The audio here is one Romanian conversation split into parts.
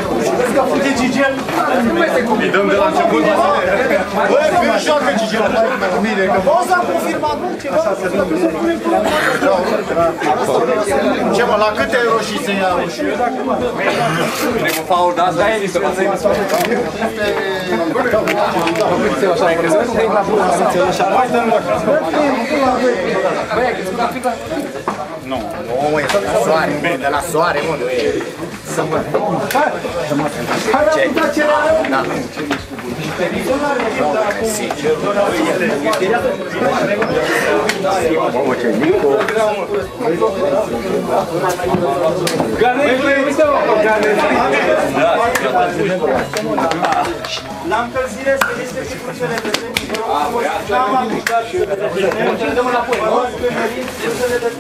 Uite, Gigel! Îi dăm de la început. Băi, fii joacă, Gigel! Poza a confirmat, nu? Ceva? Ce mă, la câte roșii se ia roșii? Primul faul de asta e, mi se pasă. Nu, mă, e de la soare, de la soare, mă, nu e... Să mă... Ce? Da. Mamă, ce Nico! La încălzire să este și frunzele de trei. N-am aplicat și eu. Dăm înapoi. Frunzele de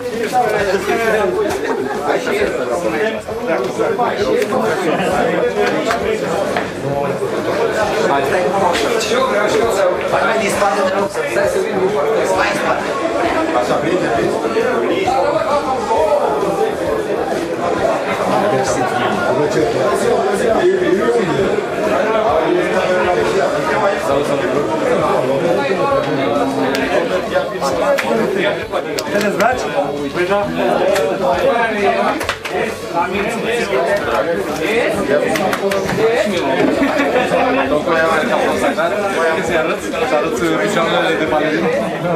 Și eu vreau și eu să... Hai mai din spate, te rog, stai să vin în spate. Stai în spate. Așa, prinde. Te dezbraci? Păi da. Să arăți picioarele de balerină.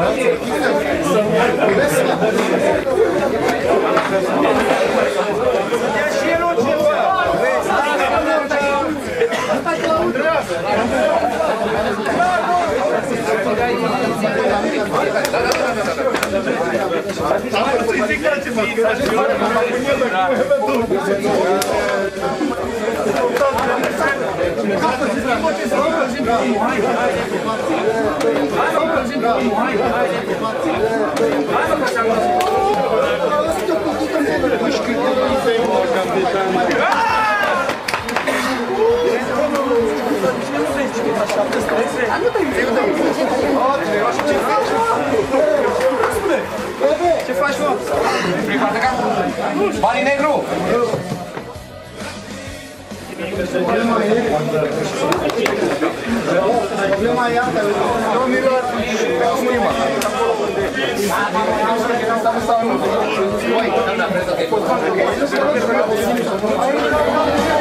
Ce faci, mă? Prima de cap? Banii negru! Problema e alta, domnilor, Oi,